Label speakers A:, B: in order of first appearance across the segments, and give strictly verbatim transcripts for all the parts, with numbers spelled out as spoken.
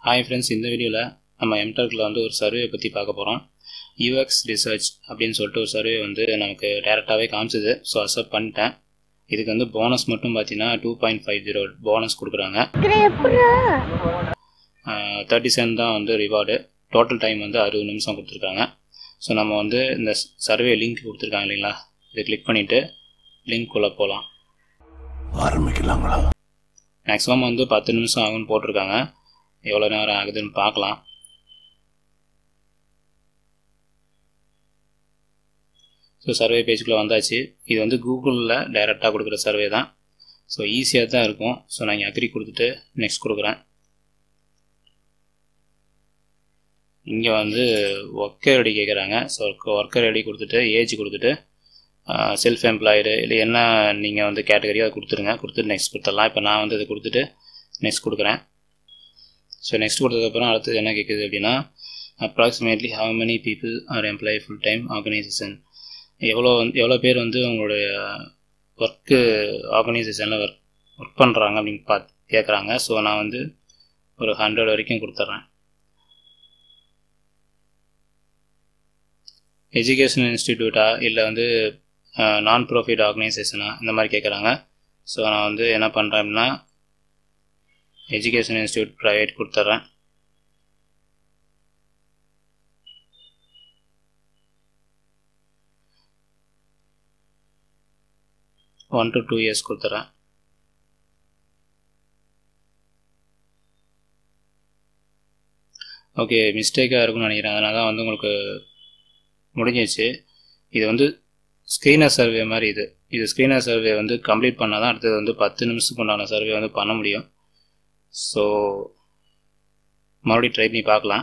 A: Hi friends, இந்த வீடியோல நம்ம Mturkல வந்து ஒரு சர்வே பத்தி பார்க்க போறோம். U X research அப்படினு சொல்லிட்டு ஒரு சர்வே வந்து நமக்கு டைரக்டாவே காமிச்சது. சோ அக்செப்ட் பண்ணிட்டேன். இதுக்கு வந்து போனஸ் மட்டும் பாத்தீனா two point five zero bonus கொடுக்கறாங்க. thirty cent தான் வந்து ரிவார்ட். டோட்டல் டைம் வந்து sixty நிமிஷம் கொடுத்திருக்காங்க. சோ நம்ம வந்து இந்த சர்வே லிங்க் கொடுத்திருக்காங்க இல்லீங்களா? இத கிளிக் பண்ணிட்டு லிங்க் உள்ள போலாம். ஆரம்பிக்கலாங்களா? மேக்ஸिमम வந்து ten நிமிஷம் ஆகும்னு போட்டுருக்காங்க. எவ்வளவு நேரம் ஆகுதுன்னு பார்க்கலாம். சோ சர்வே பேஜ்க்குள்ள வந்தாச்சு. இது வந்து கூகுள்ல டைரக்டா கொடுக்கிற சர்வே தான். சோ ஈஸியா தான் இருக்கும். சோ நான் அக்ரி கொடுத்துட்டு நெக்ஸ்ட் கொடுக்கிறேன். இங்க வந்து ஒர்க்கர் ஐடி கேக்குறாங்க. சோ ஒர்க்கர் ஐடி கொடுத்துட்டு ஏஜ் கொடுத்துட்டு செல்ஃப் எம்ப்ளாய்டு இல்ல என்ன நீங்க வந்து கேட்டகரி அதை கொடுத்துருங்க. கொடுத்துட்டு நெக்ஸ்ட் கொடுத்துடலாம். இப்போ நான் வந்து இதை கொடுத்துட்டு நெக்ஸ்ட் கொடுக்குறேன். ஸோ நெக்ஸ்ட் கொடுத்ததுக்கப்புறம் அடுத்தது என்ன கேட்குது அப்படின்னா approximately how many people are employ full time organisation, எவ்வளோ எவ்வளோ பேர் வந்து உங்களுடைய ஒர்க்கு ஆர்கனைசேஷனில் ஒர்க் ஒர்க் பண்ணுறாங்க அப்படின்னு பார்த்து கேட்குறாங்க. ஸோ நான் வந்து ஒரு ஹண்ட்ரட் வரைக்கும் கொடுத்துட்றேன். எஜுகேஷன் இன்ஸ்டிடியூட்டா இல்லை வந்து நான் ப்ராஃபிட் ஆர்கனைசேஷனா இந்த மாதிரி கேட்குறாங்க. ஸோ நான் வந்து என்ன பண்ணுறேன் அப்படின்னா எஜுகேஷன் இன்ஸ்டிடியூட் ப்ரைவேட் கொடுத்துட்றேன். ஒன் டு டூ இயர்ஸ் கொடுத்துட்றேன். ஓகே, மிஸ்டேக்காக இருக்கும்னு நினைக்கிறேன். அதனால தான் வந்து உங்களுக்கு முடிஞ்சிச்சு. இது வந்து ஸ்க்ரீனர் சர்வே மாதிரி. இது இது ஸ்க்ரீனர் சர்வே வந்து கம்ப்ளீட் பண்ணால் தான் அடுத்தது வந்து பத்து நிமிஷத்துக்கு உண்டான சர்வே வந்து பண்ண முடியும். ஸோ மறுபடியும் ட்ரை பண்ணி பார்க்கலாம்.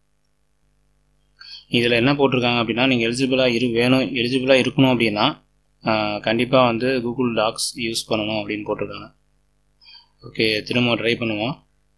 A: இதில் என்ன போட்டிருக்காங்க அப்படின்னா நீங்கள் எலிஜிபிளாக இரு வேணும் எலிஜிபிளாக இருக்கணும் அப்படின்னா கண்டிப்பாக வந்து கூகுள் டாக்ஸ் யூஸ் பண்ணணும் அப்படின்னு போட்டிருக்காங்க. ஓகே, திரும்ப ட்ரை பண்ணுவோம்.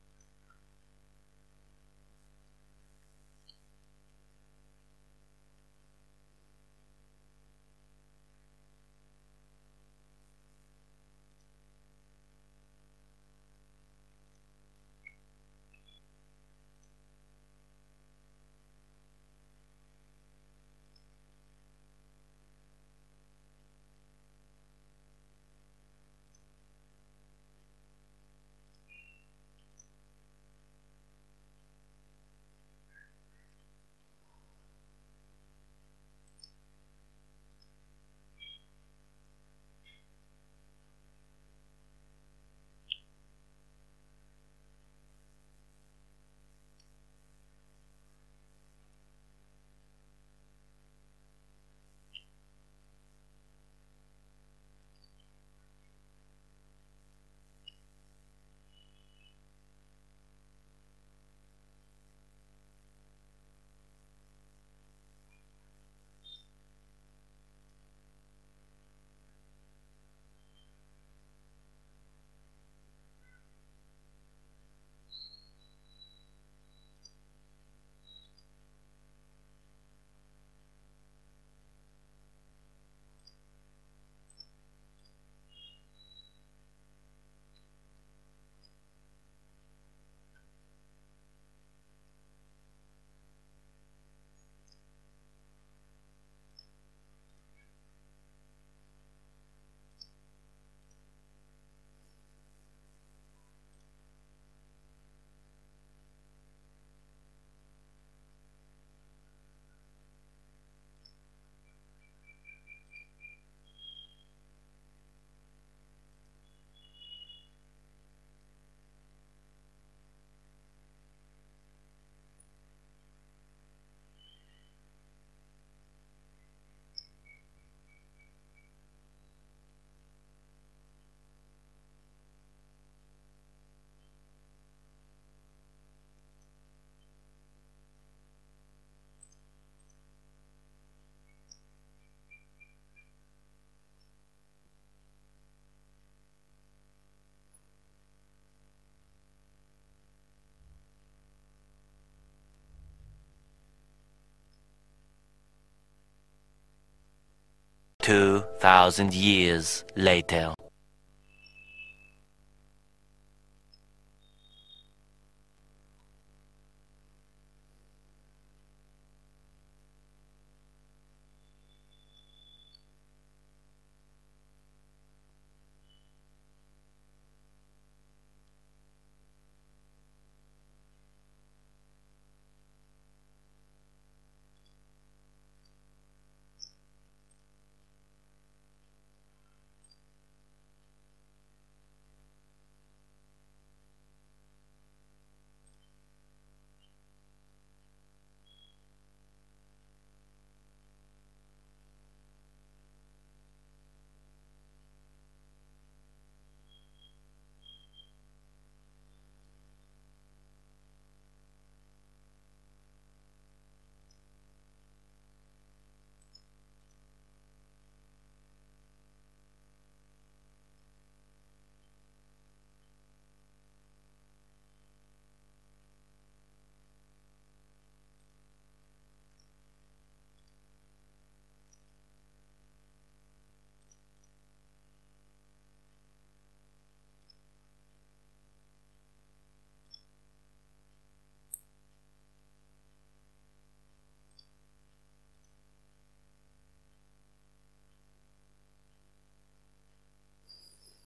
B: Two thousand years later.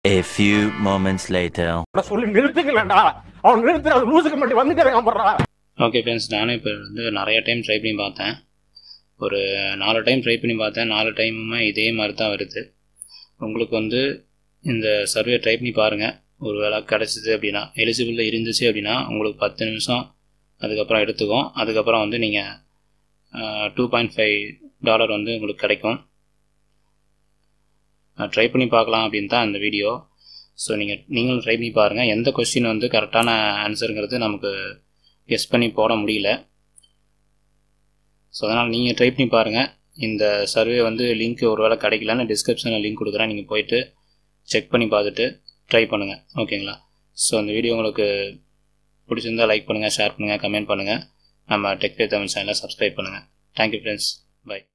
B: A few moments later.
C: சொல்லி நிறுத்துக்கலடா அவன் நிறுத்துற அது லூசுக்கு மட்டும் வந்துட்டே இருக்கான் போறா.
A: ஓகே ஃப்ரெண்ட்ஸ், நானே இப்போ வந்து நிறைய டைம் ட்ரை பண்ணி பார்த்தேன். ஒரு நாலு டைம் ட்ரை பண்ணி பார்த்தேன். நாலு டைமுமே இதே மாதிரி தான் வருது. உங்களுக்கு வந்து இந்த சர்வே ட்ரை பண்ணி பாருங்கள். ஒரு வேளை கிடச்சிது அப்படின்னா, எலிஜிபிளில் இருந்துச்சு அப்படின்னா உங்களுக்கு பத்து நிமிஷம் அதுக்கப்புறம் எடுத்துக்கும். அதுக்கப்புறம் வந்து நீங்கள் டூ பாயிண்ட் ஃபைவ் டாலர் வந்து உங்களுக்கு கிடைக்கும். ட்ரை பண்ணி பார்க்கலாம் அப்படின்னு தான் இந்த வீடியோ. ஸோ நீங்கள் நீங்களும் ட்ரை பண்ணி பாருங்கள். எந்த கொஸ்டின் வந்து கரெக்டான ஆன்சருங்கிறது நமக்கு கெஸ் பண்ணி போட முடியல. ஸோ அதனால் நீங்கள் ட்ரை பண்ணி பாருங்கள். இந்த சர்வே வந்து லிங்க் ஒரு வேளை கிடைக்கலன்னு டிஸ்கிரிப்ஷனில் லிங்க் கொடுக்குறேன். நீங்கள் போயிட்டு செக் பண்ணி பார்த்துட்டு ட்ரை பண்ணுங்கள். ஓகேங்களா? ஸோ இந்த வீடியோ உங்களுக்கு பிடிச்சிருந்தால் லைக் பண்ணுங்கள், ஷேர் பண்ணுங்கள், கமெண்ட் பண்ணுங்கள். நம்ம டெக் பே தமிழ் சேனலை சப்ஸ்கிரைப் பண்ணுங்கள். Thank you friends. பை.